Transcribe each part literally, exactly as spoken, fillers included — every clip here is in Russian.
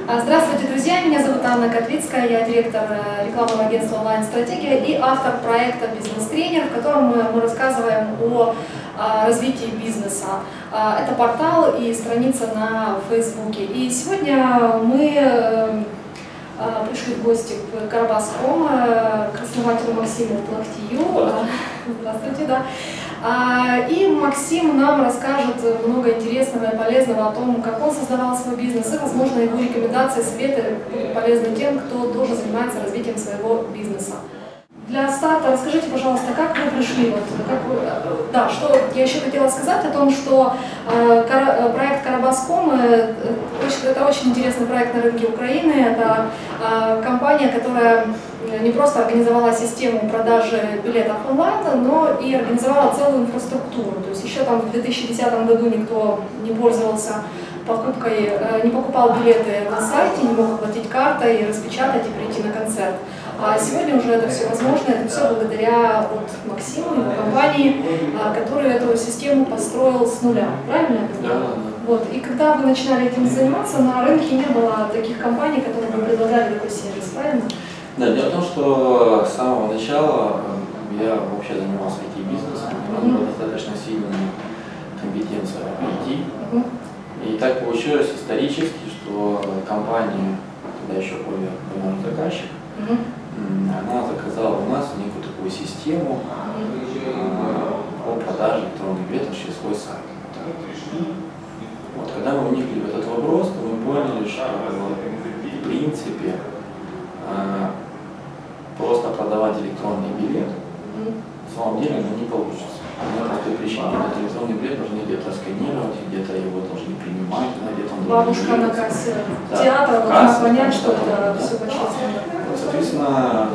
Здравствуйте, друзья! Меня зовут Анна Котвицкая, я директор рекламного агентства «Онлайн-стратегия» и автор проекта «Бизнес-тренер», в котором мы, мы рассказываем о, о развитии бизнеса. Это портал и страница на Фейсбуке. И сегодня мы пришли в гости к Карабас.ком, к основателю Максиму Плахтию. Здравствуйте, да. И Максим нам расскажет много интересного и полезного о том, как он создавал свой бизнес, и, возможно, его рекомендации, советы будут полезны тем, кто тоже занимается развитием своего бизнеса. Для старта расскажите, пожалуйста, как вы пришли, вот, как вы, да, что я еще хотела сказать о том, что э, проект Карабас.ком э, это очень интересный проект на рынке Украины. Это э, компания, которая не просто организовала систему продажи билетов онлайн, но и организовала целую инфраструктуру. То есть еще там в две тысячи десятом году никто не пользовался покупкой, э, не покупал билеты на сайте, не мог оплатить картой, распечатать и прийти на концерт. А сегодня уже это все возможно, это все благодаря вот Максиму, его компании, который эту систему построил с нуля, правильно? Да. Вот. И когда вы начинали этим заниматься, на рынке не было таких компаний, которые бы предлагали такой сервис, правильно? Да, дело в том, что с самого начала я вообще занимался ай ти-бизнесом, у нас была достаточно сильная компетенция в ай ти. Uh-huh. И так получилось исторически, что компания, тогда еще более наш заказчик, uh-huh. она заказала у нас некую такую систему по продаже электронных билетов через свой сайт. Вот, когда мы вникли в этот вопрос, то мы поняли, что в принципе просто продавать электронный билет на самом деле ну, не получится. По простой причине, этот электронный билет нужно где-то сканировать, где-то его должны принимать, где-то он бабушка на кассе да. театра должна понять, что это все большое. Соответственно,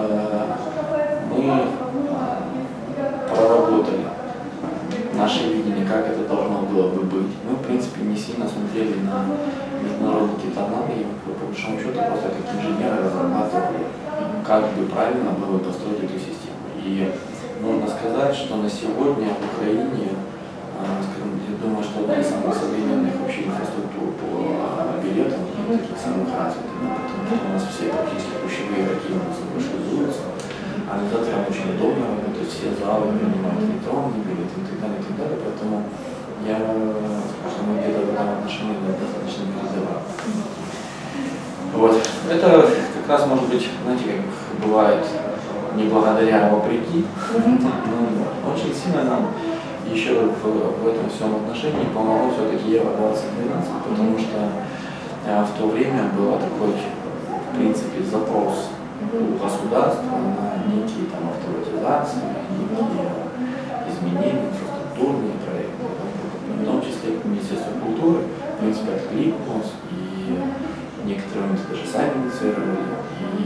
мы проработали наше видение, как это должно было бы быть. Мы, в принципе, не сильно смотрели на международные какие-то аналоги, по большому счету, просто как инженеры разрабатывали, как бы правильно было построить эту систему. И нужно сказать, что на сегодня в Украине, скажем, я думаю, что одна из самых современных вообще инфраструктур по билетам, таких самых развитых, потому что у нас все практически ключевые игроки у нас маршрутизуются, организаторам очень удобно работать, все залы принимают электронные билеты и так далее, и так далее, поэтому я скажу, что мы где-то в этом отношении достаточно передавали. Вот. Это как раз может быть, знаете, как бывает, не благодаря, а вопреки, но очень сильно нам еще в, в этом всем отношении помогло все-таки Евро двадцать двенадцать, потому что а, в то время был такой, в принципе, запрос у государства на некие там автоматизации, некие изменения, инфраструктурные проекты, в том числе Министерство культуры, в принципе, откликнулось, и некоторые моменты даже сами инициировали, и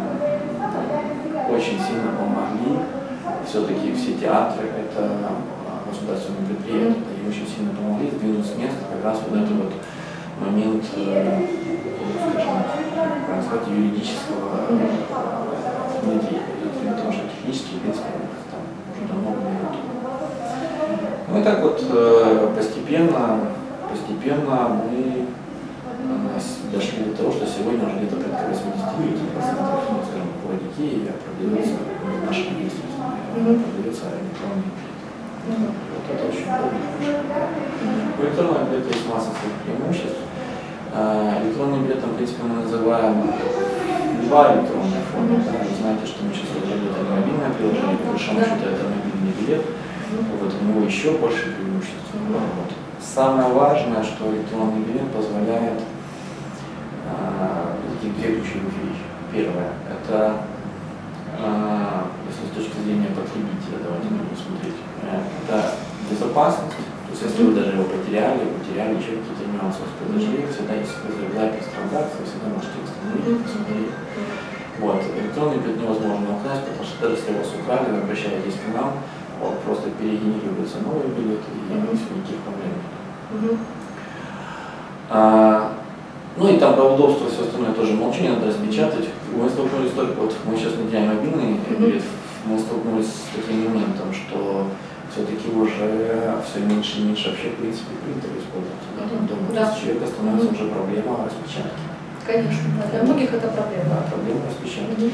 очень сильно помогли. Все-таки все театры, это государственные предприятия, и очень сильно помогли сдвинуть с места как раз вот этот вот момент, скажем, как сказать, юридического внедрения, потому что технически, в принципе, там уже давно было. Ну и так вот постепенно, постепенно мы дошли до того, что сегодня уже где-то порядка восьмидесяти процентов, скажем, руководителей продается в нашем месте, продается электронный билет. Вот это очень удобно. У электронного билета есть масса своих преимуществ. Электронным билетом, в принципе, мы называем любая электронная форма. Да? Вы знаете, что мы сейчас разработали мобильное приложение, по большому счету это мобильный билет. Вот, у него еще больше преимуществ. Вот. Самое важное, что электронный билет позволяет такие две ключевых вещи. Первое, это, если с точки зрения потребителя, давайте будем смотреть, это безопасность. То есть, если вы даже его потеряли, потеряли еще какие-то нюансы, произошли, всегда есть запись транзакции, всегда можете восстановить, посмотреть. Вот. Электронный билет невозможно украсть, потому что даже если вас украли, вы обращаетесь к нам, вот, просто перегенерируется новый билет, и mm-hmm. все, никаких проблем нет. Mm-hmm. а, ну и там про удобство все остальное тоже молчу, не надо распечатать. Мы столкнулись только, вот мы сейчас внедряем мобильный mm-hmm. билет, мы столкнулись с таким моментом, что все-таки уже все меньше и меньше вообще в принципе принтеры используются. Да? Дома. Да. С человека становится mm-hmm. уже проблема распечатки. Конечно, для многих это проблема. Да, проблема распечатки.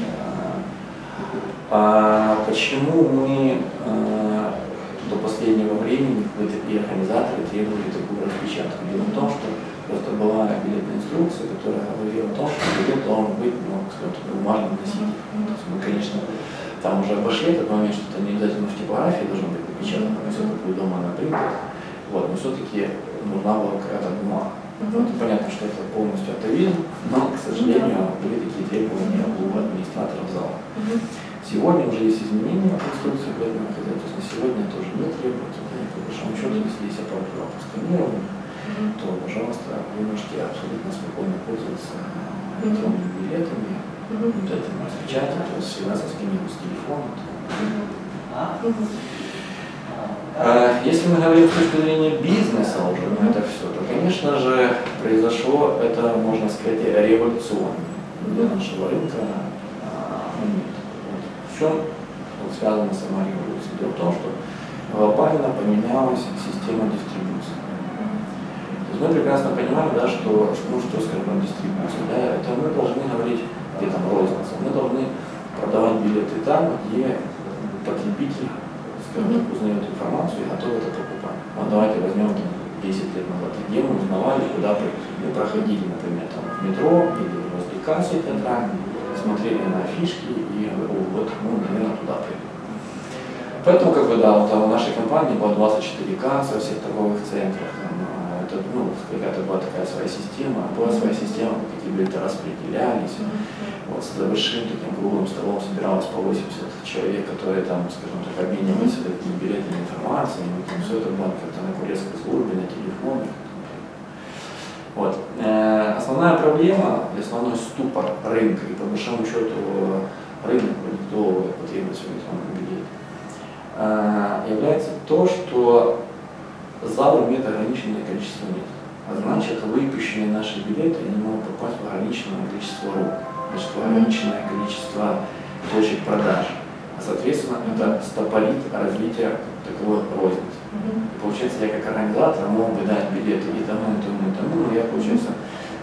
А почему мы а, до последнего времени и организаторы требовали такую распечатку? Дело в том, что просто была билетная инструкция, которая говорила о том, что билет должен быть, ну, скажем так, бумажным носителем. То есть мы, конечно, там уже обошли этот момент, что это не обязательно в типографии должно быть напечатано, а все это будет дома на принтере. Вот, но все-таки нужна была какая-то бумага. Uh-huh. Вот, понятно, что это полностью атовизм, но, к сожалению, были такие требования у администраторов зала. Uh-huh. Сегодня уже есть изменения в инструкции билетного хозяйства, на сегодня тоже не требуется. По большому счету, если есть аппаратура по сканированию, uh-huh. то, пожалуйста, вы можете абсолютно спокойно пользоваться электронными билетами, uh-huh. вот этим распечатать, то есть всегда сосканировать с телефона. Uh-huh. Если мы говорим с точки зрения бизнеса уже, ну это все, то, конечно же, произошло это, можно сказать, революционно для нашего рынка момент. Вот. В чем вот, связана сама революция? Дело в том, что глобально поменялась система дистрибуции. То есть мы прекрасно понимаем, да, что, ну, что скажем, дистрибуция, да, это мы должны говорить, где там розница, мы должны продавать билеты там, где потребитель Mm-hmm. узнает информацию и готовы это покупать. Вот давайте возьмем там, десять лет назад, где мы узнавали, куда прийти. Мы проходили, например, там, в метро или возле кассы театральной, смотрели на афишки и говорили, вот, ну, наверное, туда прийти. Поэтому, как бы, да, вот, у нашей компании было двадцать четыре кассы во всех торговых центрах, там, это, ну, какая-то была такая своя система, была своя система, какие билеты распределялись. Вот, с большим таким круглым столом собиралось по восемьдесят человек, которые там, скажем так, обменивались этими билетами информацией, там, все это было как-то на курьерской службе, на телефоне. Вот. Э, основная проблема и основной ступор рынка, и по большому счету рынок продиктовывает потребность в электронном билете, э, является то, что зал имеет ограниченное количество мест. А значит, выпущенные наши билеты не могут попасть в ограниченное количество рук. Значит, ограниченное количество точек продаж. А, соответственно, это стопорит развитие таковой розницы. Mm-hmm. Получается, я как организатор мог бы дать билеты и тому, и тому, и тому, но я, получается,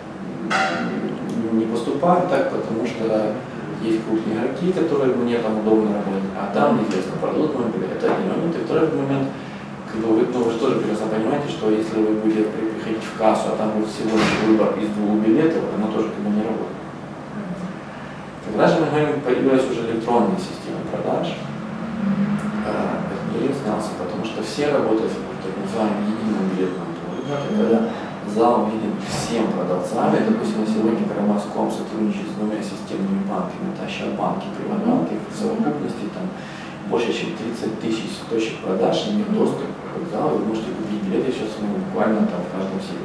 не поступаю так, потому что есть крупные игроки, которые мне там удобно работать, а там неизвестно, продадут мой билет. Это один момент. И второй момент, как бы вы, ну, вы же тоже прекрасно понимаете, что если вы будете приходить в кассу, а там будет всего лишь выбор из двух билетов, оно тоже как бы не работает. Когда же мы говорим, появилась уже электронная система продаж, этот билет снялся, потому что все работают в так называемом едином билетном поле, когда зал виден всем продавцами. Допустим, на сегодня Карамазком сотрудничает с двумя системными банками, это Ощадбанк и Приватбанк, в совокупности там больше чем тридцать тысяч точек продаж, имеют доступ к залу, вы можете купить билеты сейчас ну, буквально там в каждом селе.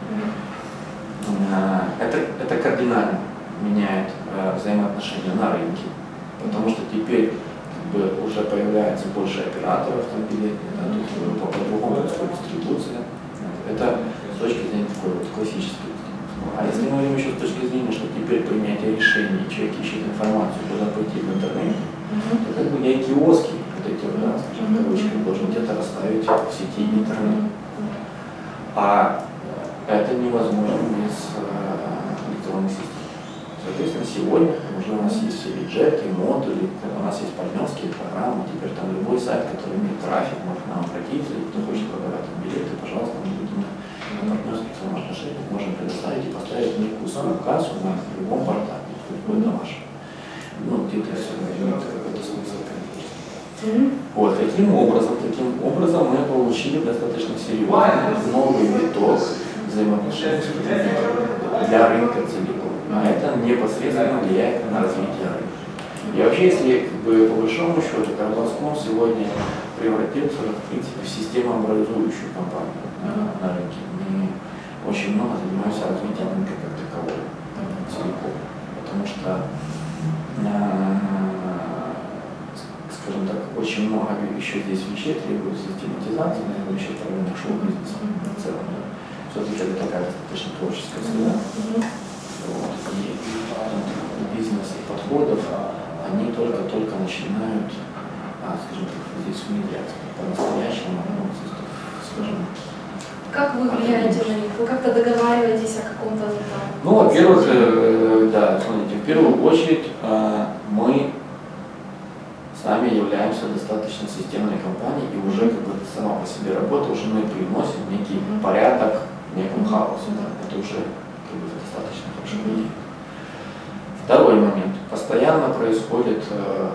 Это, это кардинально меняет э, взаимоотношения на рынке, потому что теперь как бы, уже появляется больше операторов там билетных, да, то есть по- по-другому происходит дистрибуция. Это с точки зрения такой вот классической. А если мы говорим еще с точки зрения, что теперь принятие решений, человек ищет информацию, куда пойти в интернете, mm-hmm. то как бы я и киоски, вот эти, да, скажем, mm-hmm. кавычки, должен где-то расставить в сети интернет. Mm-hmm. А это невозможно без э, электронной системы. Соответственно, сегодня уже у нас есть все виджеты, модули, у нас есть партнерские программы, теперь там любой сайт, который имеет трафик, может к нам обратиться, или кто хочет продавать билеты, пожалуйста, мы будем на партнерских взаимоотношениях, можем предоставить и поставить некую свою кассу на любом портале, любой на вашем. Ну, где-то все имеет какой-то смысл, конечно. Вот, таким образом, таким образом мы получили достаточно серьезный новый виток взаимоотношений для рынка целиком. А это непосредственно влияет на развитие рынка. И вообще, если как бы, по большому счету, Карамазком сегодня превратился в принципе в системообразующую компанию на, на рынке. Мы очень много занимаемся развитием рынка как такового целиком. Потому что, скажем так, очень много еще здесь вещей требует систематизации, наверное, еще про рынок шоу-бизнеса в целом. Все-таки это такая достаточно творческая среда. Вот. И бизнес и подходов, они только-только начинают, а, скажем так, здесь внедряться по-настоящему, ну, скажем. как вы влияете на них? Вы как-то договариваетесь о каком-то там? Ну, во-первых, э, да, смотрите, в первую очередь э, мы сами являемся достаточно системной компанией, и уже как бы сама по себе работа, уже мы приносим некий mm-hmm. порядок в неком mm-hmm. хаосе. Да? Это уже как бы достаточно хорошо влияет. Mm-hmm. Второй момент. Постоянно происходит э,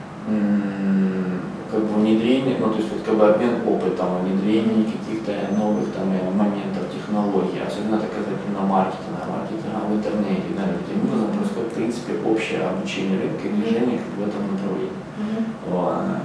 м- как бы внедрение, ну то есть вот как бы обмен опытом, внедрение каких-то новых там моментов, технологий, особенно это касательно маркетинга, маркетинга в интернете, да, таким образом происходит в принципе общее обучение рынка и движение в этом направлении. Mm-hmm.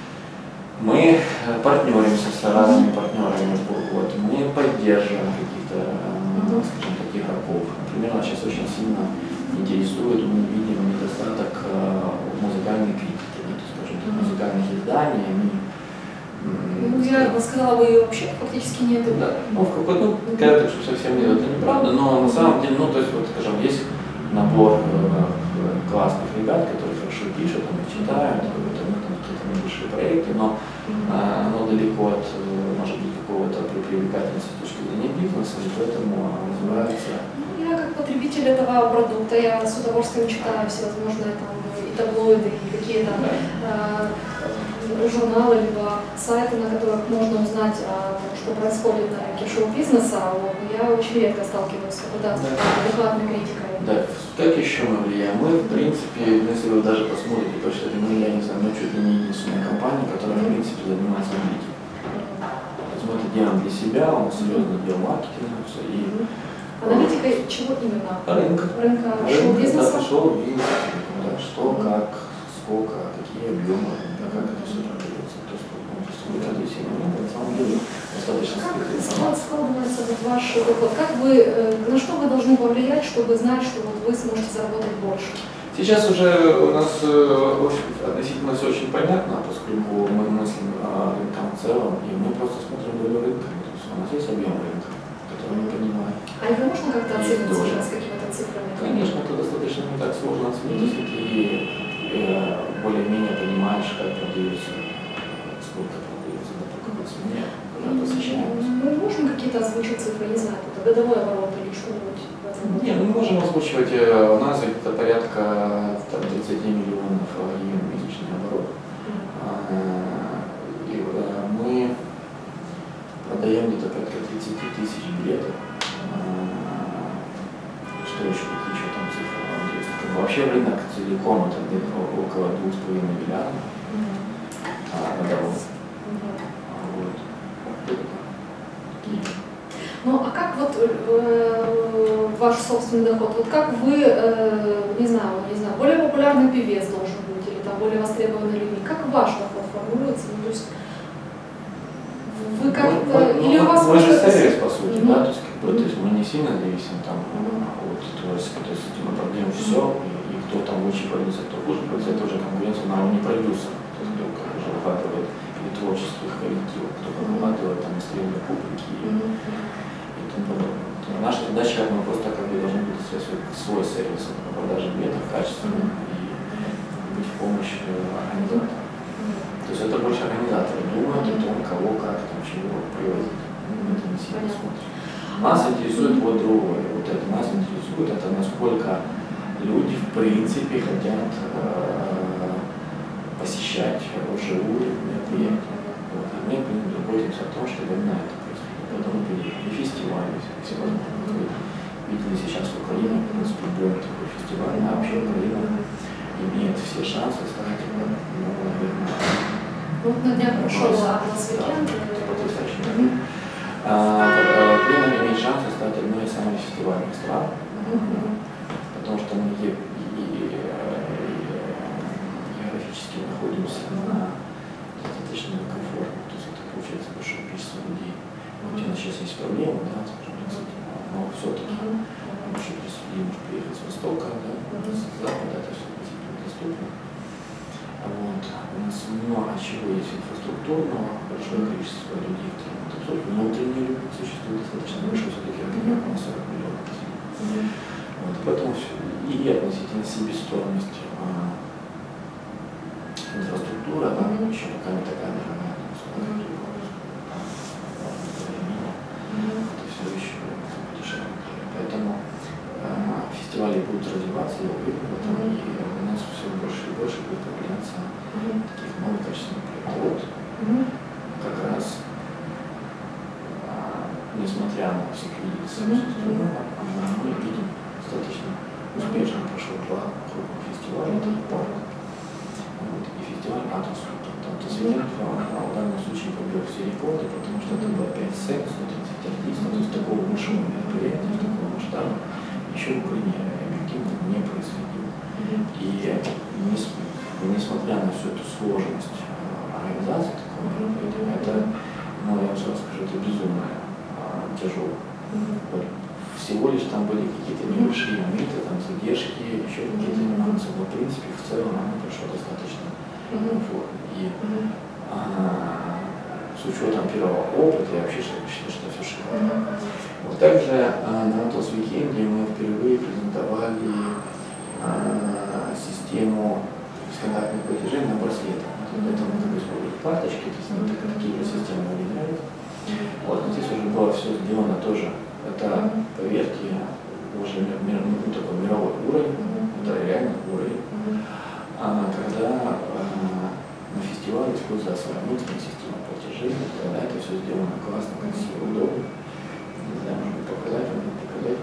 Мы партнеримся с разными партнерами, вот, мы поддерживаем каких-то, mm-hmm. скажем так, игроков. Например, нас сейчас очень сильно интересует, мы видим недостаток музыкальной критики. Музыкальных изданий, они... Ну, я бы сказала, вы вообще фактически нет. Да, ну, в какой-то, ну, кажется, что совсем нет, это неправда, но на самом деле, ну, то есть, вот, скажем, есть набор э, классных ребят, которые хорошо пишут, они читают, это, ну, там какие-то небольшие проекты, но э, оно далеко от, может быть, какого-то привлекательности с точки зрения бизнеса, и поэтому называется... Я как потребитель этого продукта, я с удовольствием читаю всевозможные там и таблоиды, и какие-то э, журналы, либо сайты, на которых можно узнать, а, что происходит на рынке шоу-бизнеса. Вот. Я очень редко сталкиваюсь с какой-то адекватной критикой. Да, как еще мы влияем? Мы, в принципе, если вы даже посмотрите, то что мы, я не знаю, мы чуть ли не единственная компания, которая, в принципе, занимается аналитикой. То есть мы это делаем для себя, мы серьезно делаем маркетинг, все, и аналитика чего именно? Рынка. Рынка шоу-бизнеса? Да, шоу-бизнеса, да, что, как, сколько, какие объемы, да, как это все продается. То есть, ну, то есть вы каждый все моменты, на самом деле, достаточно скрытая информация. Как складывается вот ваш доход? Как вы, на что вы должны повлиять, чтобы знать, что вот вы сможете заработать больше? Сейчас уже у нас относительно все очень понятно, поскольку мы мыслим рынком в целом, и мы просто смотрим долю рынка. То есть у нас есть объем рынка, который мы понимаем. А его можно как-то оценить сейчас какими-то цифрами? Конечно, это достаточно не так сложно оценить, если ты э, более-менее понимаешь, как продается, сколько продается, да, по какой цене, куда посещаемость. Мы можем какие-то озвучить цифры, не знаю, это годовой оборот или что-нибудь? Не, мы можем озвучивать, у нас где-то порядка там, тридцать миллионов ежемесячный оборот. Mm-hmm. И мы продаем где-то порядка тридцать тысяч билетов. Что еще, какие еще там цифры вам есть? Вообще рынок целиком это где-то около двух с половиной миллиардов годового. Ну а как вот э, ваш собственный доход? Вот как вы, э, не знаю, не знаю, более популярный певец должен быть или там более востребованный людьми? Как ваш доход формируется? Ну, то есть вы как-то ну, или ну, у вас мы же сервис по сути, mm-hmm. да, то есть, как бы, то есть мы не сильно зависим там mm-hmm. от творчества, то есть мы продаем mm-hmm. все, и, и кто там лучше продюсер, кто хуже продюсер, это уже конкуренция на уровне продюсера, то есть кто уже охватывает или творческих коллективов, кто охватывает там настроение публики. Mm-hmm. Наша задача, мы просто как бы должны быть свой, свой сервис по продаже билетов качественно и быть в помощь организаторам. То есть это больше организаторы думают о том, кого, как, там, чего привозить. Мы это не сильно смотрим. Нас интересует вот другое. Вот это нас интересует, это насколько люди в принципе хотят э, посещать вживую мероприятия. Вот. И мы заботимся о том, чтобы именно это происходило. Поэтому и фестивали всевозможные. Видели сейчас в Украине, в принципе, любой такой фестиваль, а вообще Украина имеет все шансы стать, ну, наверное, ну, на днях прошел Лас-Вегас. Потрясающе. Украина имеет шансы стать одной из самых фестивальных стран, потому что мы географически находимся на достаточно комфортно, то есть это получается большое количество людей. Вот у нас сейчас есть проблемы, да, скажем, но все-таки большое количество людей может приехать с востока, да, с запада, это все действительно доступно. Вот. У нас много чего есть инфраструктурного, большое количество людей, которые вот, абсолютно внутренние люди, существует достаточно большое, все-таки около сорок миллионов. Вот. Поэтому и относительно себестоимости а, инфраструктура, она еще пока не такая, наверное, фестивали будут развиваться, я уверен в этом, и у нас все больше и больше будет появляться таких новых качественных проектов. Вот как раз, несмотря на все кризисы, мы видим достаточно успешно прошло два крупных фестиваля, это Парк и фестиваль Атомский. Светлана в данном случае побил все рекорды, потому что это было пять сцен, сто тридцать артистов, то есть такого большого мероприятия, такого масштаба еще в Украине объективно не происходило. И несмотря на всю эту сложность организации такого мероприятия, это, ну я вам сразу скажу, это безумно тяжело. Вот. Всего лишь там были какие-то небольшие моменты, там задержки, еще какие-то нюансы, но в принципе в целом оно прошло достаточно комфортно. И а, с учетом первого опыта я вообще считаю, что все шикарно. Вот также а, на Атос Уикенде мы впервые презентовали а, систему бесконтактных платежей на браслетах. Это мы как использовали карточки, то есть мы такие же системы внедряли. Вот, здесь уже было все сделано тоже. Это, поверьте, уже мир, ну, такой мировой уровень, это реальный уровень. А когда а, на фестивале используется внутренняя система платежей, тогда это все сделано классно, красиво, удобно. Не знаю, можно показать, можно показать.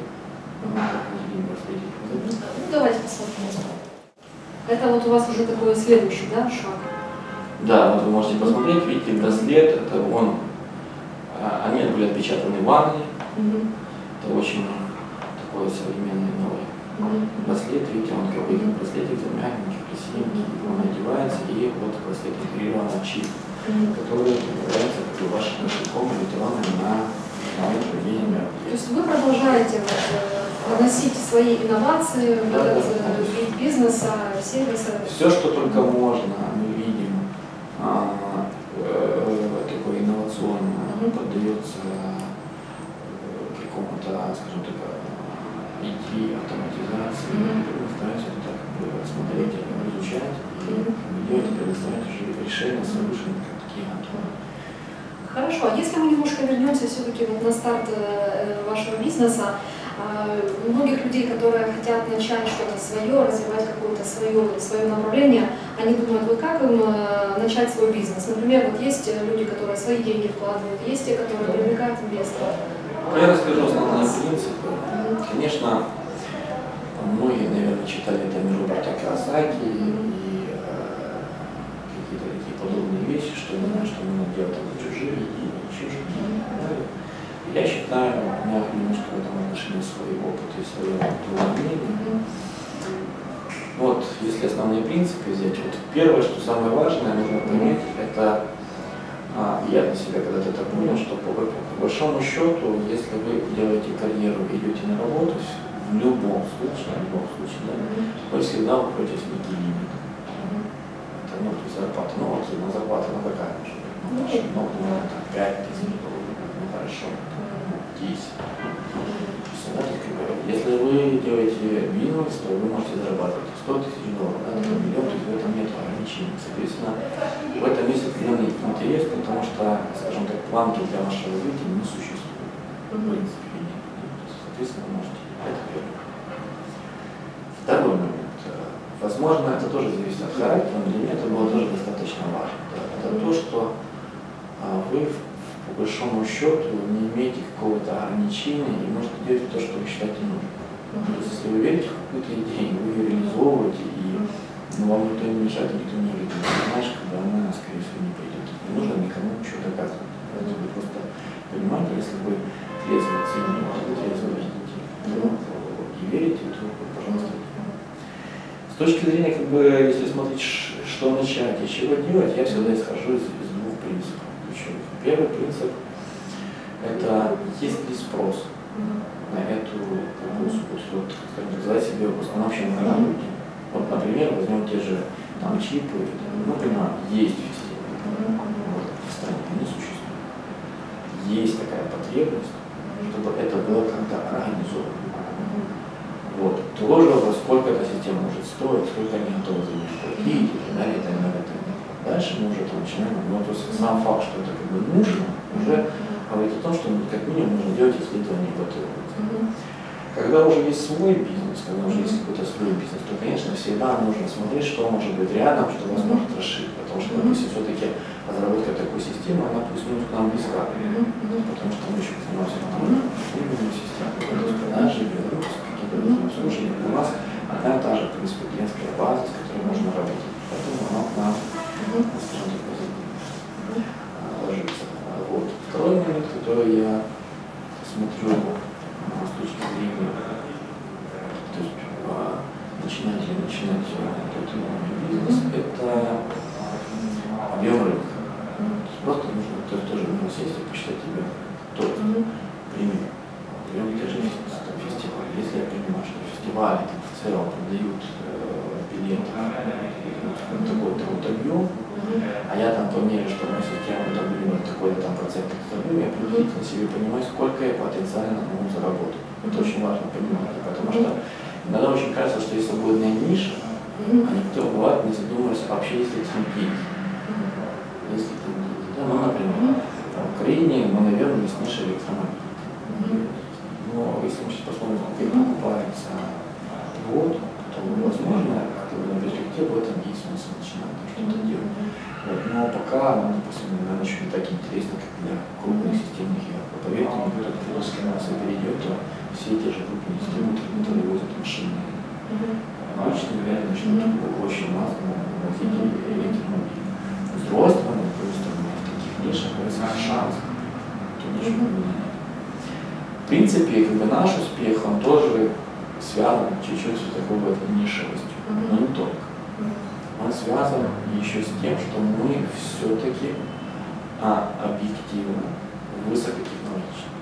Давайте посмотрим. Это вот у вас уже такой следующий, да, шаг? Да, вот вы можете посмотреть, видите, браслет, это он, они были отпечатаны в Англии. Mm-hmm. Это очень такой современный новый mm-hmm. браслет, видите, он как бы браслетик мягенький, красивенький, он одевается, и вот браслет интегрирован чип, mm-hmm. который является как бы вашим кошельком электронным на момент проведения. То есть вы продолжаете вот, вносить свои инновации в да, этот да, вид да, бизнеса, сервиса? Все, что только можно, мы видим, а, э, такое инновационное, mm-hmm. поддается какому-то, скажем так, идти автоматизации, mm-hmm. стараюсь это так смотреть, изучать и делать, предоставлять уже решения, solution, как такие готовы. Хорошо, а если мы немножко вернемся все-таки вот на старт вашего бизнеса, многих людей, которые хотят начать что-то свое, развивать какое-то свое, свое направление, они думают, вот как им начать свой бизнес. Например, вот есть люди, которые свои деньги вкладывают, есть те, которые привлекают инвесторов. Я расскажу основные принципы. Конечно, многие, наверное, читали там Роберта Кийосаки и э, какие-то такие подобные вещи, что не что нужно делать это чужие идеи, чужие идеи. Я считаю, у меня немножко в этом отношении свой опыт и свое мнение. Вот, если основные принципы взять, вот первое, что самое важное, нужно понять, это А, я для себя когда-то это понял, что по, по большому счету, если вы делаете карьеру и идете на работу, в любом случае, в любом случае, да, вы всегда укроетесь в некий лимит. Это, ну, то есть зарплата, ну, вот, на зарплата, ну, какая может быть? Ну, ну, пять тысяч долларов, ну, хорошо, десять. Если вы делаете бизнес, то вы можете зарабатывать сто тысяч долларов, да, миллион, то есть в этом нет ограничений. Соответственно, в этом есть определенный интерес, потому что, скажем так, планки для вашего развития не существует. В принципе, нет. Соответственно, вы можете. Это первое. Второй момент. Возможно, это тоже зависит от характера, но для меня это было тоже достаточно важно. Да. Это то, что вы по большому счету не имеете какого-то ограничения и можете делать то, что вы считаете нужным. Mm-hmm. То есть, если вы верите в какую-то идею, вы ее реализовываете, и ну, вам никто не мешает, никто не видит, знаешь, когда она, скорее всего, не пойдет. Не нужно никому ничего доказывать. Mm-hmm. Вы просто понимаете, если вы трезво оцениваете, вы трезво видите, mm-hmm. и верите, то, пожалуйста. С точки зрения, как бы, если смотреть, что начать и чего делать, я всегда исхожу из, из двух принципов. Первый принцип – это есть ли спрос на эту услугу, вот, скажем так, задать себе вопрос, она вообще нужна людям. Вот, например, возьмем те же там чипы, ну, понимаем, есть системы, вот, в стране они существуют. Есть такая потребность, чтобы это было как-то организовано. Вот, тоже вопрос, сколько эта система может стоить, сколько они готовы за нее платить, и так далее, и так далее, и так далее. Дальше мы уже там начинаем, ну, то есть сам факт, что это как бы нужно, уже говорит о том, что как минимум нужно делать исследования по требованию. Когда уже есть свой бизнес, когда уже есть какой-то свой бизнес, то, конечно, всегда нужно смотреть, что может быть рядом, что вас может расширить. Потому что, допустим, все-таки разработка такой системы, она плюс-минус к нам близка. Потому что мы еще занимаемся именно системой, то есть продажи, какие-то другие услуги. У нас одна и та же, в принципе, клиентская база, с которой можно работать. Поэтому она к нам, скажем так, позитивно ложится. Вот. Второй момент, который я смотрю с точки зрения, то есть начинать или начинать тот или иной бизнес, это объем рынка. Просто нужно, то есть тоже нужно сесть и посчитать тебе тот пример. Объем те же фестиваля. Если я понимаю, что фестивали там, в целом продают э, билеты на такой-то вот объем, а я там померяю, что моя система там будет такой-то там процент, я приблизительно себе понимаю, сколько я потенциально могу заработать. Это очень важно понимать, потому что иногда очень кажется, что есть свободная ниша, а никто бывает не задумывается вообще, если это деньги. Если это деньги. Да, ну, например, в Украине, ну, наверное, есть ниша электромобилей. Но если мы сейчас посмотрим, сколько их покупается в год, то, возможно, на перспективе в этом есть смысл начинать что-то делать. Вот. Но пока, ну, допустим, наверное, еще не так интересно, как для крупных системных игроков. Поверьте мне, когда критическая масса перейдет, то все те же крупные дистрибьюторы, которые возят машины, обычно реально начнут очень массово возить электромобили. С другой стороны, просто в таких нишах есть шанс, то нишу поменять. В принципе, как бы наш успех, он тоже связан чуть-чуть с такой вот нишевостью, но не только. Он связан еще с тем, что мы все-таки а, объективно, высокотехнологичны,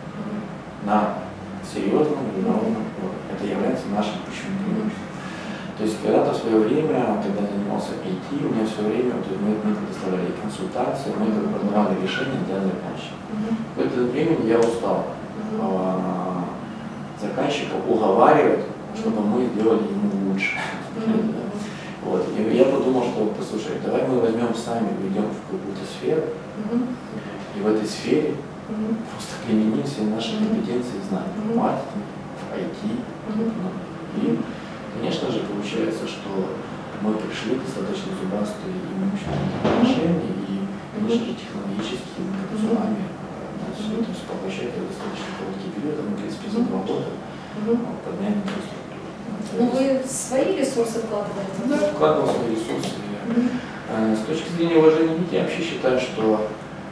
на серьезном международном уровне. Это является нашим ключевым преимуществом. То есть когда-то в свое время, когда я занимался ай ти, у меня все время, то есть мы, мы предоставляли консультации, мы продавали решения для заказчика. В это время я устал а, заказчика уговаривать, чтобы мы сделали ему лучше. Вот. И я подумал, что, послушай, давай мы возьмем сами, уйдем в какую-то сферу, и в этой сфере просто применим все наши компетенции и знания, маркетинг, ай ти. И, конечно же, получается, что мы пришли к достаточно зубастые и мощные отношения, и, конечно же, технологически мы с вами все это поглощать в достаточно короткий период, мы, в принципе, за два года подняли инфраструктуру. Ну вы свои ресурсы вкладываете? Да, вкладывал свои ресурсы. Mm-hmm. С точки зрения уважения детей, я вообще считаю, что,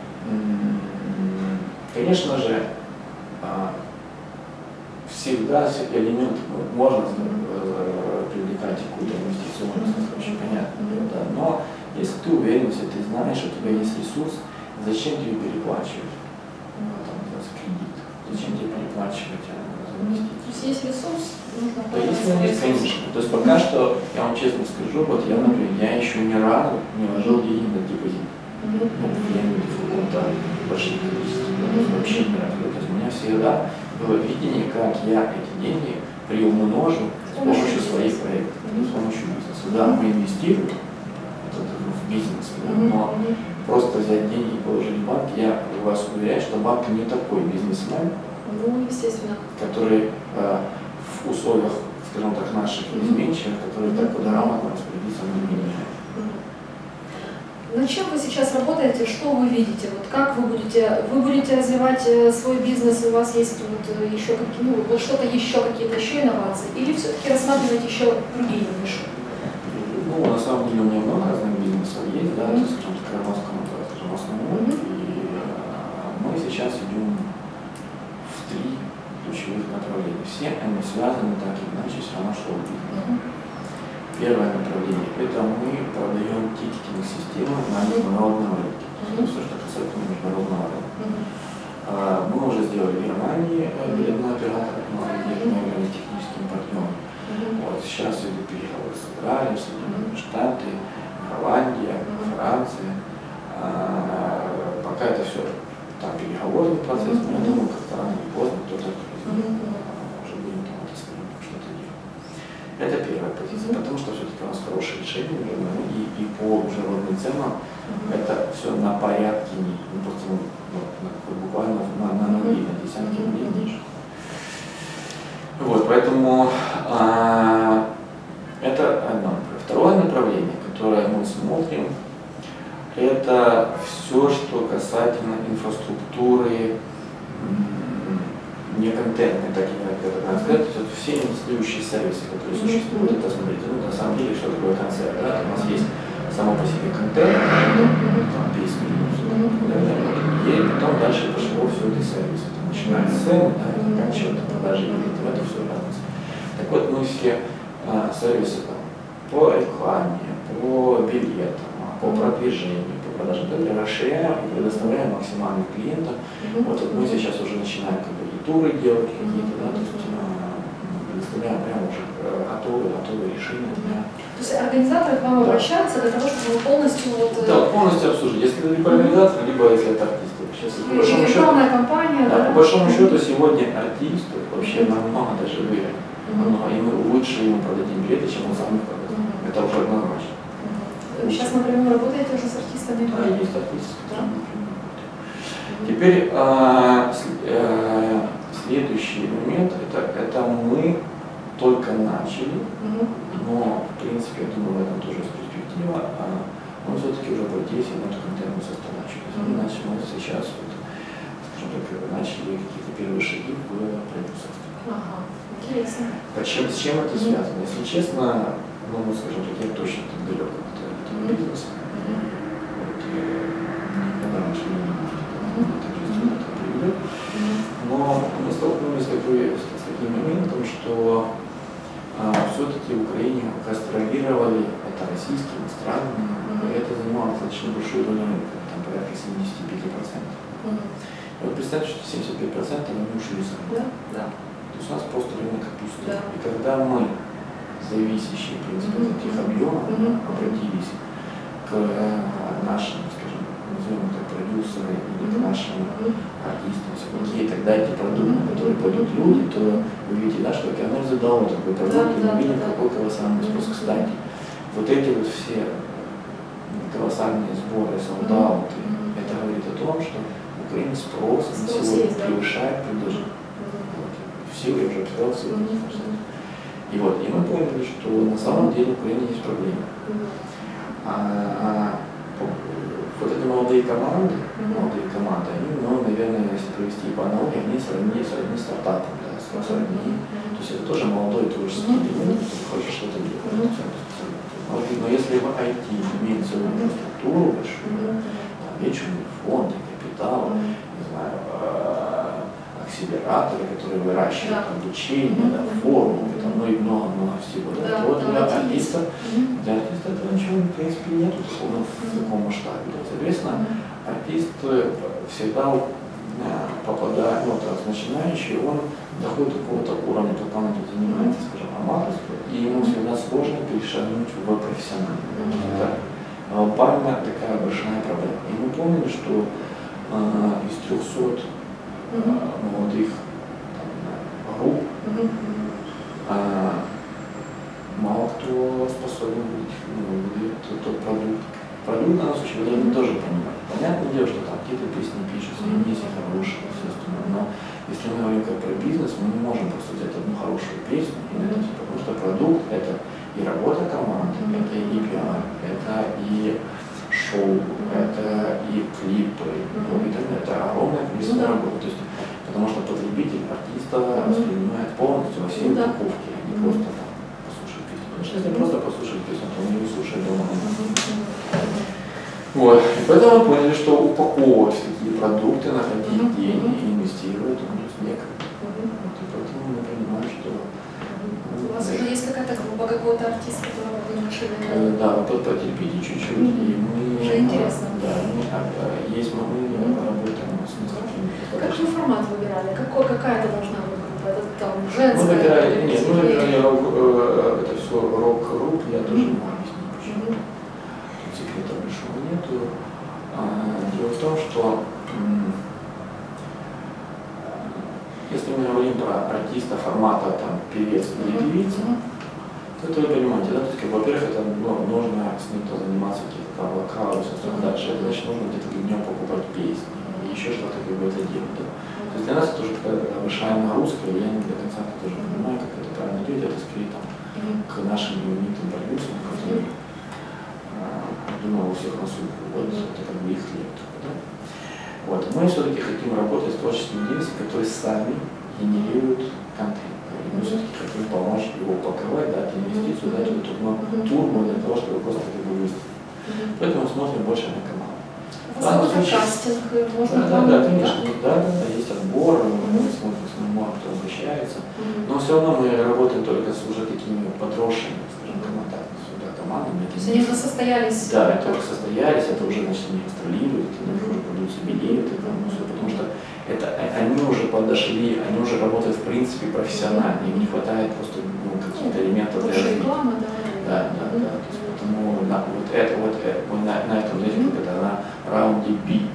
конечно же, всегда элемент можно привлекать какую-то инвестиционность, это очень понятно. Mm-hmm. Да, но если ты уверен, если ты знаешь, у тебя есть ресурс, зачем тебе переплачивать? Там, за кредит. Зачем тебе переплачивать за инвестиции? То есть есть ресурс, нужно то есть, есть, конечно. То есть пока что, я вам честно скажу, вот я, например, я еще ни разу не вложил деньги на депозит. Ну, я не в каком-то большом количестве, вообще ни разу. То есть у меня всегда было видение, как я эти деньги приумножу с помощью своих проектов, с помощью бизнеса. Да, мы инвестируем в бизнес, но просто взять деньги и положить в банк, я вас уверяю, что банк не такой бизнесмен, ну, естественно, который э, в условиях, скажем так, наших изменчивых, которые так грамотно распорядиться не меняют. Над чем вы сейчас работаете, что вы видите? Вот как вы будете, вы будете развивать свой бизнес, у вас есть вот еще какие, ну, вот что-то еще, какие-то еще инновации, или все-таки рассматривать еще другие ниши? Ну, на самом деле у меня много разных бизнесов есть, да, mm-hmm. скажем так, Крамовском, скажем, основном, mm-hmm. и а, мы сейчас идем в три ключевых направления. Все они связаны так или иначе все равно шоу-бизнесом. Mm-hmm. Первое направление – это мы продаем тикетинг системы на международном рынке. Mm-hmm. Все, что касается международного рынка. Mm-hmm. А, мы уже сделали в Германии билетный оператор, мы являемся техническим партнером. Mm-hmm. Вот, сейчас идут переговоры с Израилем, Соединенные Штаты, Голландия, mm-hmm. Франция. А, пока это все там переговорный процесс, mm-hmm. но я думаю, как-то рано или поздно кто-то mm-hmm. уже будет там это что-то делать. Это первая позиция, mm-hmm. потому что все-таки у нас хорошее решение, и, и по международным ценам mm-hmm. это все на порядке, ну, просто ну, на, буквально на, на, на, на десятки рублей ниже. Вот, поэтому а, это одно. Второе направление, которое мы смотрим, это все, что касательно инфраструктуры, не контентной, так и это надо сказать, это все несущие сервисы, которые существуют. Это, смотрите, ну, на самом деле, что такое концерт, да? У нас есть само по себе контент, там песни, и потом дальше пошло все это сервисы. Начиная с сцены, да, и заканчивая продажи билетов, это все разница. Так вот, мы все а, сервисы там, по рекламе, по билетам, по продвижению, по продажам, это расширяем и предоставляем максимально клиентам. Вот, вот мы сейчас уже начинаем как бы и туры делать какие-то, да, то есть предоставляем прямо уже готовые, готовые решения. Да. То есть организаторы к вам да. обращаются для того, чтобы вы полностью вот... Да, полностью обслужить. Если это либо организатор, либо если это артисты. Сейчас, по большому счету, компания, да, да? по большому счету сегодня артисты вообще намного даже выиграли. Намного, и мы лучше ему продадим билеты, чем он сам их продаст. Это уже однозначно. Сейчас, например, работаете уже с артистами? Да, есть артисты, которые например, работают. Теперь а, с, а, следующий момент, это, это мы только начали, но в принципе, я думаю, в этом тоже есть перспектива, а мы все-таки уже обратились на эту контентную составляющую. То есть мы начали, мы сейчас, вот, скажем так, начали какие-то первые шаги в продюсерстве. Ага, интересно. Почему, с чем это связано? Если честно, ну, скажем так, я точно так далек от этого бизнеса. Вот, никогда раньше не думал, что это жизнь это приведет. Но мы столкнулись с, такой, с таким моментом, что а, все-таки в Украине гастролировали, это российские, иностранные, и это занимало достаточно большую долю рынка, там порядка семьдесят пять процентов. И вот представьте, что семьдесят пять процентов они ушли сами. Да, да. То есть у нас просто рынок опустил. Да. И когда мы, зависящие, в принципе, от этих объемов, mm-hmm. обратились к нашим, скажем, назовем это продюсеры или к нашим артистам, окей, тогда эти продукты, на которые пойдут люди, то вы видите, да, что оно задало такой продукт, и мы видим, какой колоссальный спрос. Кстати, вот эти вот все колоссальные сборы, солдаты, это говорит о том, что в Украине спрос на сегодня превышает предложение. Все я уже обсуждал сегодня. И вот, и мы поняли, что на самом деле в Украине есть проблема. А, вот эти молодые команды, молодые команды, они, ну, наверное, если провести по аналогии, они сравнили сравнили стартапом, да, сравнили. То есть это тоже молодой творческий элемент, который хочет что-то делать. Но если в ай ти имеет свою инфраструктуру большую, там вечерные фонды, капитал, не знаю, акселераторы, которые выращивают да. обучение, да, формулы, там, ну и много-много всего. Да, да, то для артиста, mm-hmm. для артиста этого ничего, в принципе, нет такого в таком масштабе. Да. Соответственно, mm-hmm. артист всегда попадает, ну, вот, начинающий, он доходит до какого-то уровня, пока он тут занимается, скажем, аматорством, и ему всегда сложно перешагнуть в профессиональный. Mm-hmm. Это глобальная такая большая проблема. И мы поняли, что э, из трехсот Uh-huh. молодых там, групп, uh-huh. а, мало кто способен быть, ну, тот, тот продукт. Продукт на нас очень должны тоже понимать. Понятное дело, что там какие-то песни пишутся, и есть хорошие, все остальное, но если мы говорим как про бизнес, мы не можем просто взять одну хорошую песню, uh-huh. это, потому что продукт – это и работа команды, uh-huh. это и пиар, это и шоу, это и клипы, mm-hmm. это, это огромное количество mm-hmm. работы. То есть, потому что потребитель артиста mm-hmm. воспринимает полностью во всей mm-hmm. упаковке, а не mm-hmm. просто там послушать песню. Потому что если просто послушать песню, то он не слушает дома. Mm-hmm. Вот. И поэтому мы поняли, что упаковывать такие продукты, находить mm-hmm. деньги и инвестировать, ну, то есть некогда. Mm-hmm. Вот. И поэтому мы понимаем, что у вас уже есть какая-то группа, какого-то артиста, которого вы решили? Да, вот потерпите чуть-чуть, mm-hmm. и мы... Уже интересно. Да, мы, есть мы, мы mm-hmm. работаем с несколькими. Как же формат выбирали? Какой, какая это должна быть группа? Это там женская? Мы выбирали, нет, мы выбирали рок, э, это все рок-групп, я тоже не могу объяснить почему. Mm-hmm. Тут секрета большого нету. А, дело в том, что м- если мы говорим про артиста формата там, певец или mm-hmm. певица, то это вы понимаете, да, то есть, как, во-первых, это ну, нужно с ним-то заниматься какие-то там вокалы, все остальное. Дальше это значит, нужно где-то днем покупать песни, и еще что-то какое-то делать. Да. То есть для нас это уже такая большая нагрузка, и я не до конца тоже понимаю, как это правильно делать, это скорее там к нашим именитым продюсерам, которые, думаю, у всех нас вот это как бы их хлеб. Да. Вот. Мы все-таки хотим работать с творческими деятелями, которые сами генерируют контент. Мы все-таки хотим помочь его упаковать, дать инвестицию, дать эту турбу для того, чтобы просто как бы выстроить. Поэтому мы смотрим больше на канал. У вас какой-то кастинг можно? Да, да, да, конечно, да, да, да, есть отбор, мы смотрим, смотрим, кто обращается. Но все равно мы работаем только с уже такими подросшими, скажем, командами, командами. То есть они уже состоялись? Да, это уже состоялись, это уже, значит, они гастролируют, у них уже продаются билеты, там, ну, все, потому что это, они уже подошли, они уже работают в принципе профессионально, им не хватает просто ну, каких-то элементов для развития. Реклама, да. Да, да, да. То есть, поэтому на, вот это вот это, мы на, на этом знаете, как это на раунде B.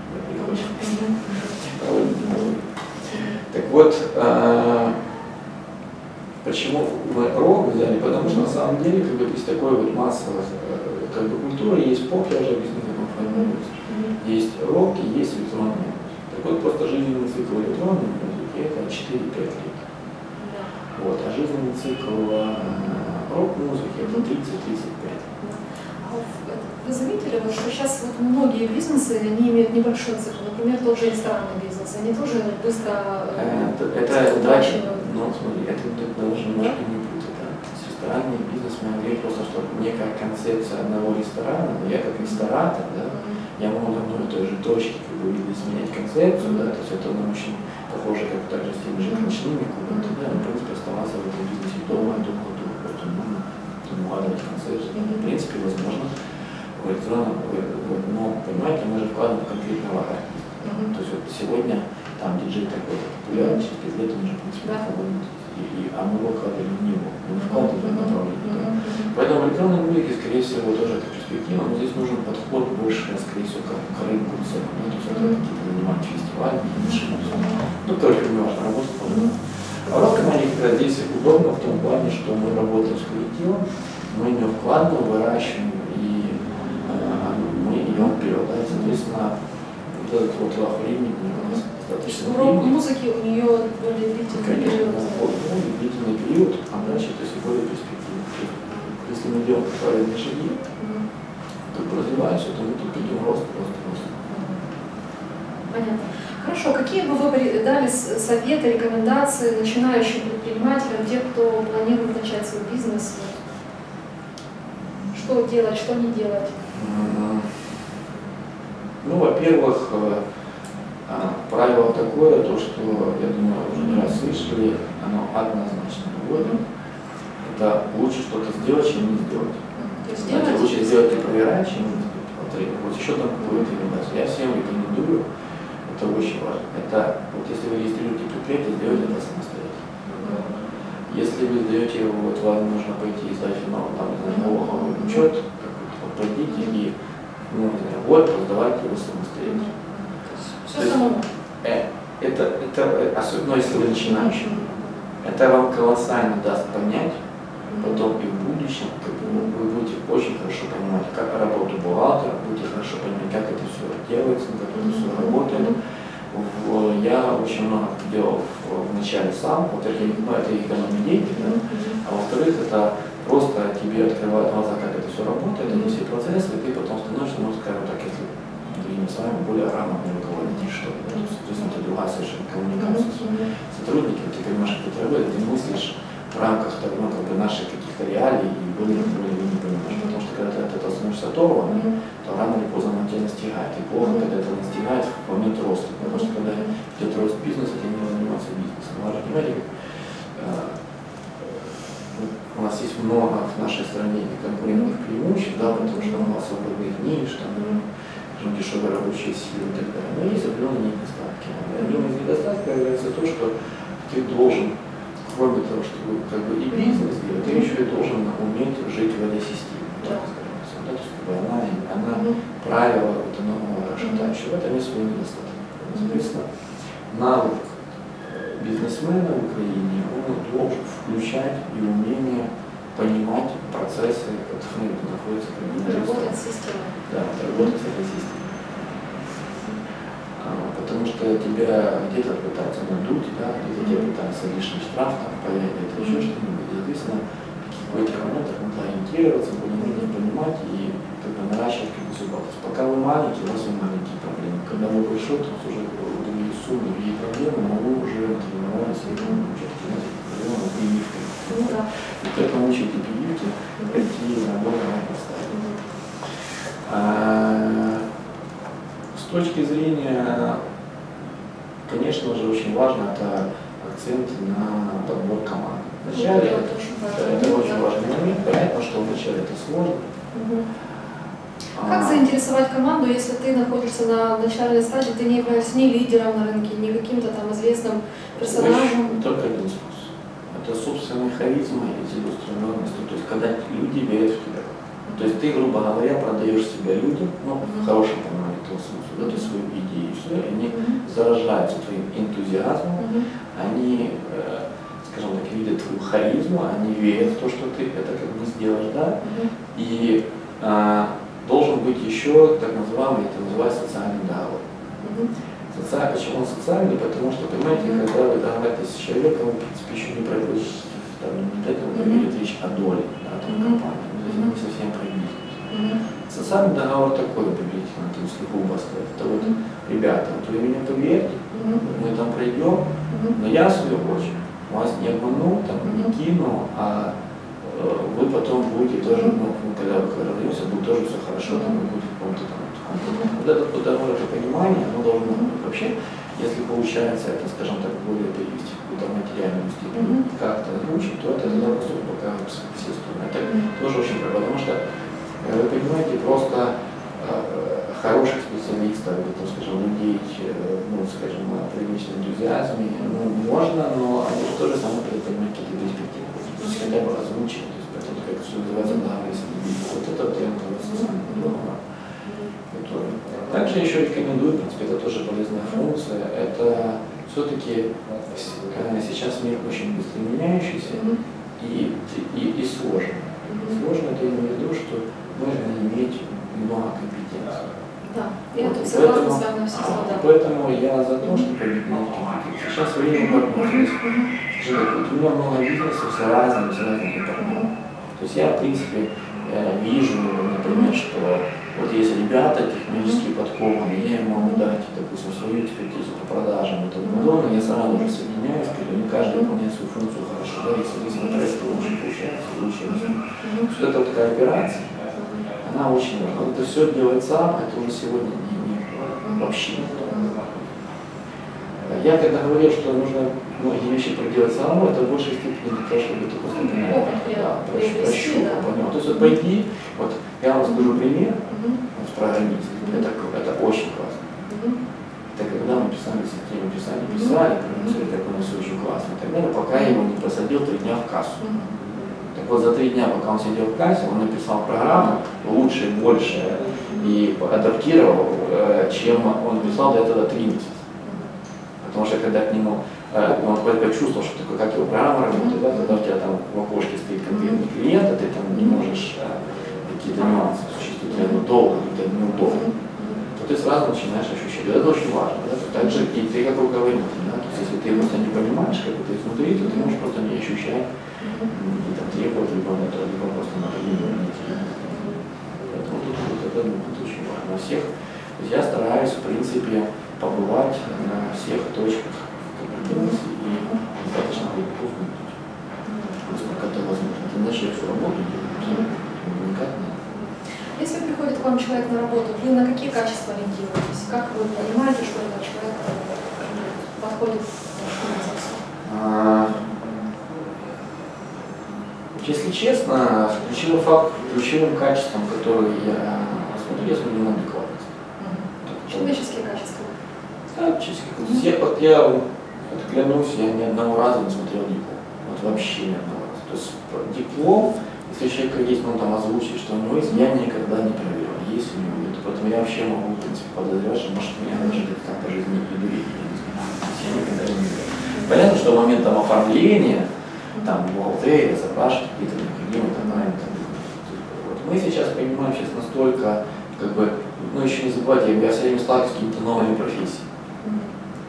Так вот, а, почему мы рок взяли? Потому что на самом деле как бы есть такой вот массовый как бы культура, есть поп, я уже объяснил, как он формируется. Есть рок и есть электронная музыка. Так вот, просто жизненный цикл электронной музыки это четыре-пять лет. Вот, а жизненный цикл рок-музыки это тридцать-тридцать пять. Вы заметили, вот, что сейчас вот многие бизнесы они имеют небольшой цикл, например, тот же ресторанный бизнес, они тоже быстро Это, это дача, ну смотри, это, это даже немножко не путать. Да? Ресторанный бизнес мы говорим просто, что некая концепция одного ресторана, но я как ресторатор, да, я могу на одной и той же точке как бы изменять концепцию, да, то есть это нам очень похоже, как также с теми же ночными клубами, да, в принципе оставаться в этом бизнесе долго, долго, долго, просто нужно вкладывать концепцию. В принципе, возможно, в электронном, но понимаете, мы же вкладываем конкретного артиста. Mm-hmm. То есть вот сегодня там диджей такой популярный, через пять лет он уже в принципе yeah. вкладывает, и, а мы его вкладывали в него, мы не вкладывали в направление. Mm-hmm. Поэтому в электронной музыке, скорее всего, тоже это перспектива, но здесь нужен подход больше, скорее всего, к, к рынку цен. Ну, то есть это mm-hmm. какие-то занимать фестивали, ну, только не важно, работать по mm-hmm. А в команде как раз здесь удобно в том плане, что мы работаем с коллективом, мы не вкладываем, выращиваем и мы идем вперед. Да? Соответственно, вот этот вот лав времени у нас достаточно длинный. Урок музыки у нее более длительный Конечно, период. Да, более длительный период, а дальше то есть более перспективный. Если мы делаем правильные шаги, mm-hmm. как бы развиваемся, то мы тут идем рост, рост, рост. Понятно. Хорошо, какие бы вы дали советы, рекомендации начинающим предпринимателям, тем, кто планирует начать свой бизнес? Что делать, что не делать? Ну, во-первых, правило такое, то, что, я думаю, уже не раз слышали, оно однозначно вводит. Это лучше что-то сделать, чем не сделать. Знаете, лучше сделать и проверять, чем не сделать. Вот еще там какой-то рекомендация. Я всем рекомендую, это очень важно. Это, вот если вы регистрируете предприятие, сделайте это самостоятельно. Если вы сдаете его, вот вам нужно пойти и сдать ну, там, налоговый учет, вот, пойдите и ну, не знаю, год сдавать его самостоятельно. Все самому. Э, это, это, особенно если вы начинающий, это вам колоссально даст понять, потом и в будущем, как бы, вы будете очень хорошо понимать, как работу бухгалтера, будете хорошо понимать, как это все делается, как это все работает. В, я очень много делал в, в начале сам, вот это, ну, это экономия денег, да? А во-вторых, это просто тебе открывает глаза, как это все работает, эти все процессы, и ты потом становишься, ну, скажем так, если мы с вами более грамотный руководитель, что ли, да? То есть, соответственно, это другая совершенно коммуникация с сотрудниками, ты понимаешь, как это работает, ты мыслишь в рамках ну, как бы наших каких-то реалий и более более не понимаешь, потому что когда ты от этого становишься оторван, то рано или поздно он тебя настигает, и плохо, когда это настигает в момент роста, потому что когда идет рост бизнеса, тебе не заниматься бизнесом. Вы же понимаете, у нас есть много в нашей стране конкурентных преимуществ, да, потому что у нас свободных ниш, там, дешевые рабочие силы и так далее. Но есть определенные недостатки. Одним из недостатков является то, что ты должен, кроме того, чтобы как бы и бизнес делать, ты еще и должен уметь жить в этой системе. Да. Да, то есть, как бы она, она правила автономного расшатающего. В этом есть свой недостаток. Соответственно, навык бизнесмена в Украине, он должен включать и умение понимать процессы, которые находятся в Работать с системой. Да, работать с этой системой. А, потому что что тебя где-то пытаются надуть, да, где-то тебя пытаются лишний штраф там паять, это еще что-нибудь. И, соответственно, в этих моментах надо ориентироваться, более-менее понимать и как бы наращивать как бы безопасность. Пока вы маленький, у вас есть маленькие проблемы. Когда вы большой, то уже другие суммы, другие проблемы, но вы уже тренировались и участвовали в проблемах с прививкой. Ну, да. И поэтому учите прививки, какие работы вам поставить. А, с точки зрения, конечно же, очень важно это акцент на подбор команд. Вначале это, это, очень это, это очень важный момент. Понятно, что вначале это сложно. Угу. Как заинтересовать команду, если ты находишься на начальной стадии, ты не являешься ни лидером на рынке, ни каким-то там известным персонажем? Только один способ. Это собственная харизма и целеустремленность. То есть, когда люди верят в тебя. То есть, ты, грубо говоря, продаешь себя людям, ну, в хорошем понимании этого смысла, да, ты свою идею, все, и они заражаются твоим энтузиазмом, они, э, скажем так, видят твою харизму, они верят в то, что ты это как бы сделаешь, да, и э, должен быть еще так называемый, это называется социальный договор. Социаль, почему он социальный? Потому что, понимаете, когда вы договариваетесь с человеком, вы, в принципе, еще не проводите, там, не это говорит речь о доле, да, там, компании, то есть не совсем про бизнес. Социальный договор такой приблизительно, если грубо сказать, это вот, ребята, вот вы меня поверьте, мы там пройдем, но я, в свою очередь, вас не обману, там, не кину, а вы потом будете тоже, ну, когда вы разойдемся, будет тоже все хорошо, там, вы будете в каком-то там. Вот этот договор, это понимание, оно должно быть вообще, если получается это, скажем так, более перевести в какую-то материальную степень, как-то озвучить, то это тогда просто пока все стороны. Это тоже очень правильно, потому что, вы понимаете, просто э, хороших специалистов, или, там, скажем, людей, ну, скажем, привлечь на энтузиазме, ну, можно, но они же тоже самое предпринимают какие-то перспективы. То есть хотя бы озвучить, то есть это как все называется договор, если не видите. Вот это тренд договора. Также еще рекомендую, в принципе, это тоже полезная функция, это все-таки сейчас мир очень быстро меняющийся и, и, и сложный. Сложно это имею в виду, что нужно иметь много компетенций. Да, я вот, тут согласна с вами на все а, да. Поэтому я за то, чтобы иметь компетенции. Сейчас время возможность. Вот у меня много бизнесов с разными, с разными партнерами. То есть я, в принципе, вижу, например, что вот есть ребята технически подкованные, я им могу дать, допустим, свою экспертизу по продажам и тому подобное, я сразу же соединяюсь, когда не каждый выполняет свою функцию хорошо, да, и, соответственно, проект лучше получается, лучше. Вот эта вот кооперация, она очень важна. Вот это все делает сам, это уже сегодня не, не вообще. Я когда говорил, что нужно многие вещи проделать самому, это в большей степени для того, чтобы ты просто понял, да, прощупал, понял. То есть вот пойди, вот я вам скажу пример, вот программист, это, это очень классно. Это когда мы писали систему, писали, писали, писали, так у нас все очень классно и так далее, пока я его не посадил три дня в кассу. Так вот за три дня, пока он сидел в кассе, он написал программу лучше, больше и адаптировал, чем он писал до этого три месяца. Потому что когда к нему, он почувствовал, что такое, как его программа работает, да, когда у тебя там в окошке стоит конкретный клиент, а ты там не можешь какие-то нюансы существуют, ну, долго, это неудобно, то ты сразу начинаешь ощущать. Это очень важно. Да? Также и ты как руководитель, да? То есть если ты просто не понимаешь, как это изнутри, то ты можешь просто не ощущать и там требовать, либо, либо просто на понимание. Поэтому тут вот это, ну, это очень важно. На всех, то есть я стараюсь, в принципе, побывать на всех точках компетенции и достаточно глубоко внутрь. Насколько это возможно. Иначе я всю работу делаю, никак нет. Если приходит к вам человек на работу, вы на какие качества ориентируетесь? Как вы понимаете, что этот человек подходит к организации? Если честно, ключевым факт, ключевым качеством, который я смотрю, я смотрю на адекватность. Человеческие качества. Да, честно. Я, вот я вот, клянусь, я ни одного раза не смотрел диплом. Вот вообще ни одного раза. То есть диплом, если у человека есть, ну там озвучить, что у него есть, я никогда не проверял, есть у него нет. Поэтому я вообще могу, в принципе, подозревать, что может меня даже как по жизни не доверить, я не знаю. Я никогда не верю. Понятно, что момент там оформления, там бухгалтерия, запрашивать какие-то необходимые документы. Вот. Мы сейчас понимаем сейчас настолько, как бы, ну еще не забывайте, я все время сталкиваюсь с какими-то новыми профессиями.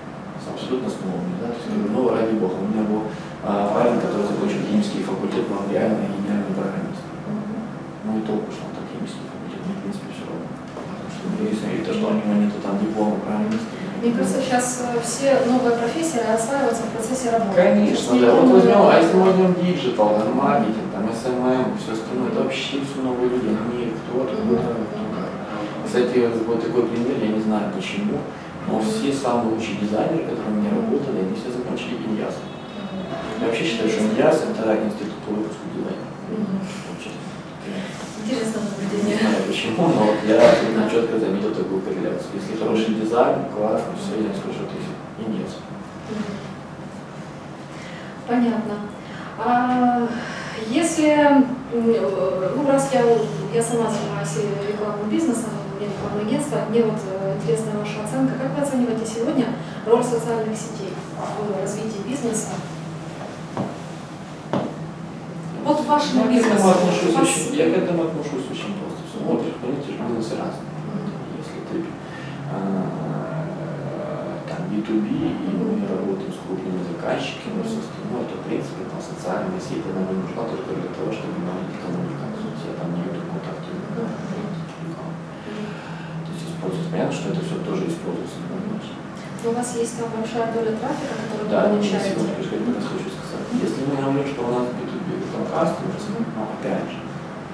абсолютно с новыми. Да? То есть, ну, ради бога, у меня был а, парень, который закончил химический факультет, но он реально гениальный программист. Ну и толку, что он так химический факультет, мне в принципе все равно. Потому что единственное, то, что у него нет там диплома программиста. Мне кажется, сейчас все новые профессии осваиваются в процессе работы. Конечно, да. Вот возьмем, а если мы возьмем диджитал, да, маркетинг, там, эс эм эм, все остальное, это вообще все новые люди, они кто-то, кто-то, кто-то. Кстати, вот такой пример, я не знаю почему, но все самые лучшие дизайнеры, которые у меня работали, они все закончили Иньяс. Я вообще считаю, что Иньяс это институт по выпуску дизайнера. Интересное наблюдение. Не знаю почему, но вот я абсолютно четко заметил такую корреляцию. Если хороший дизайн, классно, все, я не скажу, что ты и нет. Понятно. А если, ну раз я, я сама занимаюсь рекламным бизнесом, у меня рекламное агентство, мне вот интересна ваша оценка. Как вы оцениваете сегодня роль социальных сетей в развитии бизнеса? Вот в вашем бизнесе. Вас... Я к этому отношусь очень просто. Смотришь, понимаете, бизнесы разные. Если ты а, там би ту би, и мы работаем с крупными заказчиками, все остальное, то в принципе там социальные сети нам не нужна только для того, чтобы наводить коммуникацию. Я там не веду контакты. То есть используется. Понятно, что это все тоже используется. Но у вас есть там большая доля трафика, которую да, вы получаете. Да, я хочу сказать. Если мы говорим, что у нас би ту би это customers, ну опять же,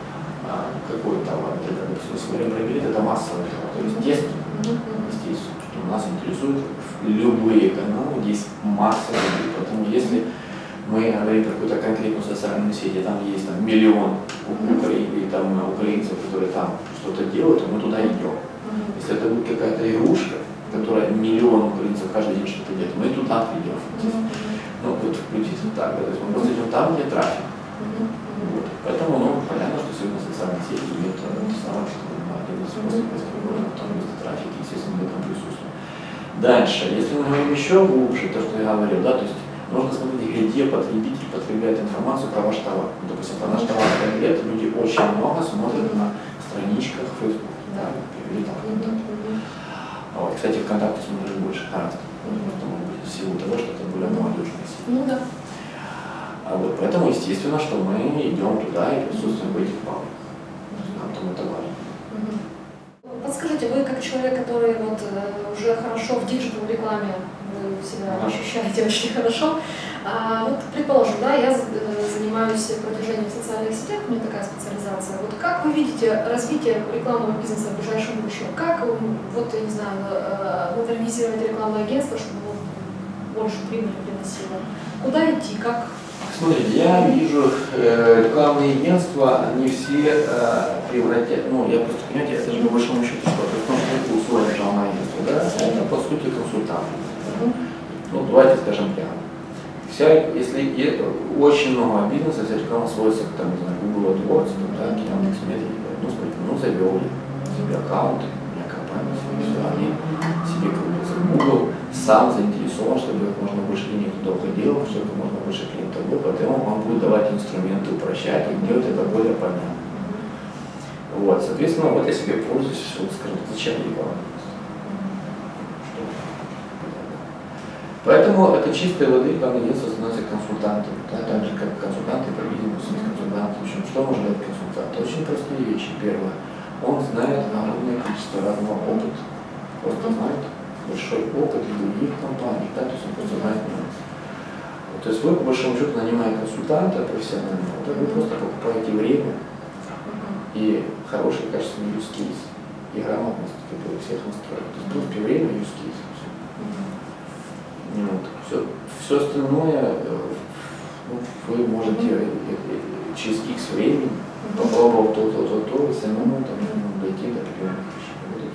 а, какой товар, это, если мы говорим про билет, это массовый товар. То есть, естественно, естественно, что нас интересуют любые каналы, есть масса людей. Поэтому если мы говорим про какую-то конкретную социальную сеть, и там есть там, миллион украин, и там, украинцев, которые там что-то делают, то мы туда идем. Если это будет какая-то игрушка, которая миллион украинцев каждый день что-то делает, мы туда придем. Ну, вот включить так, да, то есть мы просто идем там, где трафик. Вот. Поэтому, ну, понятно, что сегодня социальные сети это самое, что один из способов, в том месте трафик, естественно, в этом присутствует. Дальше, если мы говорим еще глубже, то, что я говорил, да, то есть нужно смотреть, где потребитель потребляет информацию про ваш товар. Допустим, про наш товар лет люди очень много смотрят на страничках Facebook, да, или там ВКонтакте. Вот, кстати, ВКонтакте смотрят больше гораздо. Потому в силу того, что это более молодежная сеть. Ну да. А вот поэтому, естественно, что мы идем туда и присутствуем в этих пабликах. Нам там это важно. Подскажите, вы как человек, который вот уже хорошо в диджитал рекламе, вы себя ощущаете очень хорошо. А, вот, предположим, да, я занимаюсь продвижением в социальных сетях, у меня такая специализация. Вот как вы видите развитие рекламного бизнеса в ближайшем будущем? Как, вот, я не знаю, модернизировать рекламное агентство, чтобы оно больше прибыли приносило? Куда идти? Как? Смотрите, я вижу э, рекламные агентства, они все э, превратят, ну, я просто, понимаете, это же по большому счету, что это условие рекламного агентства, да, это по сути консультанты. Uh-huh. Ну, давайте скажем прямо. Вся, если очень много бизнеса, вся реклама сводится к там, не знаю, Google AdWords, да, Яндекс Медиа, ну, смотрите, ну, завел себе аккаунт, у меня компания, все, они себе крутятся. Google сам заинтересован, чтобы как можно больше клиентов туда уходило, чтобы как можно больше клиентов было, поэтому он будет давать инструменты, упрощать и делать это более понятно. Вот, соответственно, вот я себе пользуюсь, вот, скажем, зачем реклама? Поэтому это чистая воды, рекламное агентство становится консультантом, да, так же как консультанты по бизнесу, консультанты. В общем, что может дать консультант? Очень простые вещи. Первое, он знает огромное количество разного опыта, просто знает большой опыт из других компаний, да, то есть он просто знает нюансы. То есть вы, по большому счету, нанимая консультанта профессионального, да, вы просто покупаете время и хороший качественный use case, и грамотность, которая всех настроит. То есть просто время use case. Вот. Все, все остальное ну, вы можете через X времени, попробовав то, то, то, то, и самому там, дойти до определенных вещей.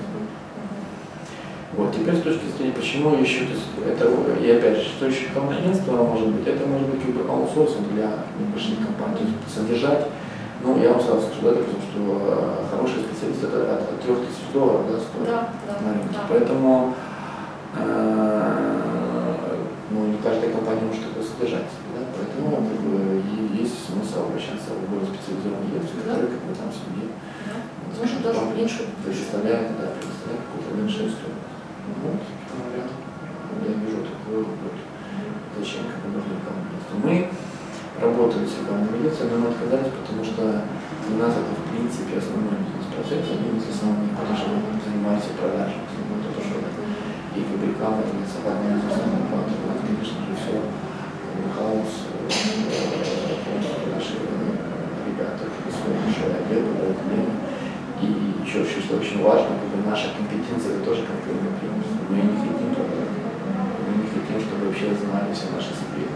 Вот, теперь с точки зрения, почему еще это, и опять же, что еще рекламное агентство может быть, это может быть как бы аутсорсинг для небольших компаний, то есть содержать, ну я вам сразу скажу, да, допустим, что хороший специалист это от, от трех тысяч долларов, да, стоит да, да, на рынке, да. Поэтому ну, не каждая компания может такое содержать, да? Поэтому как бы, есть смысл обращаться в более специализированные агентства, которые как бы там себе да. Может даже меньше представляют, да, представляют какую-то меньшую историю. Вот, когда я вижу такое, вот, зачем как бы нужно рекламное агентство. Мы работали с рекламной агентством, но мы отказались, потому что для нас это в принципе основной бизнес-процесс, один из основных, потому что мы занимаемся продажами. И как бы рекламное агентство, основной фактор, у нас, конечно же, все хаос, наши ребята, свой большой отдел, подразделение. И еще, что очень важно, как бы наша компетенция, это тоже конкурентное преимущество. Мы не хотим, мы не хотим, чтобы вообще знали все наши секреты.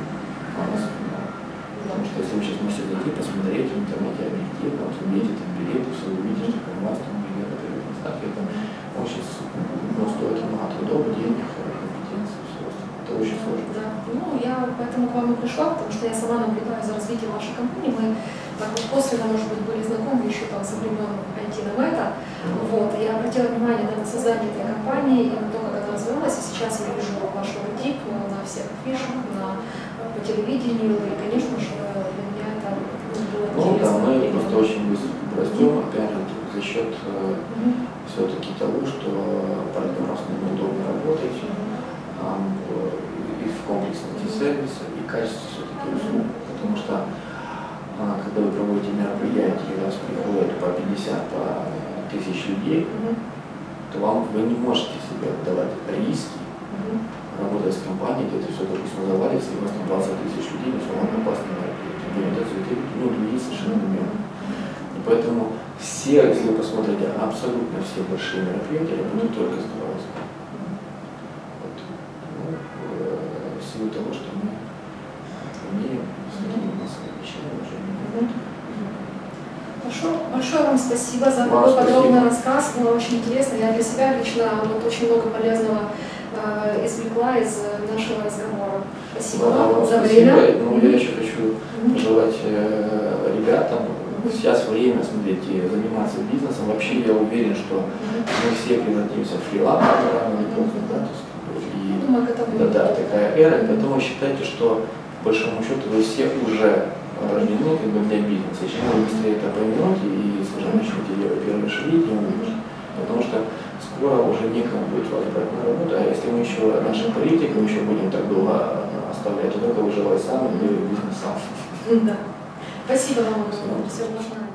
Потому что если вы сейчас можете зайти, посмотреть в интернете объективно, вот увидите там билеты, все увидите, что у вас там билеты, это очень ну, стоит много трудов, денег, компетенции, все остальное. Это очень сложно. Да. Ну, я поэтому к вам и пришла, потому что я сама наблюдаю за развитием вашей компании. Мы так вот косвенно, может быть, были знакомы еще там со времен ай ти-Навета. Вот. Я обратила внимание на создание этой компании и на то, как она развивалась. И сейчас я вижу ваш логотип на всех афишах, на, по телевидению. И, конечно же, для меня это было ну, интересно. Да, мы просто очень быстро растем, опять же, за счет mm-hmm. все-таки того, что партнерам с ними удобно работать, mm-hmm. и в комплексности сервиса, и качестве все-таки услуг. Потому что когда вы проводите мероприятия, и у вас приходит по пятьдесят, по тысяч людей, mm-hmm. то вам вы не можете себе отдавать риски, mm-hmm. работая с компанией, где это все только завалится, и у вас там двадцать тысяч людей, но все равно опасные мероприятия. Ну, другие совершенно умеренно. И поэтому все, если вы посмотрите, абсолютно все большие мероприятия работают только с глазом. Вот. Ну, в силу того, что мы умеем с такими массовыми вещами уже не можем. Хорошо. Большое вам спасибо за такой подробный рассказ. Было очень интересно. Я для себя лично вот очень много полезного э, извлекла из нашего разговора. Спасибо да, вам за спасибо. время. Ну, я еще хочу пожелать э, ребятам сейчас время, смотрите, заниматься бизнесом. Вообще я уверен, что мы все превратимся в фрилансеров рано или поздно, да, и думаю, да, да, такая эра. Поэтому считайте, что по большому счету вы все уже рождены как бы для бизнеса. Чем вы быстрее это поймете и, скажем, начнете делать первые шаги, тем лучше. Потому что скоро уже некому будет вас брать на работу, а если мы еще наших политиков еще будем так долго оставлять, то только выживать сам и делать бизнес сам. Да. Спасибо вам. Всего доброго.